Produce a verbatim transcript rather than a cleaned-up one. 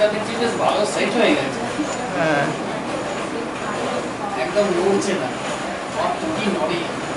দেখছি বেশ ভালো সেট হয়ে গেছে। হ্যাঁ একদম নড়ছে না, সব কি নড়ে।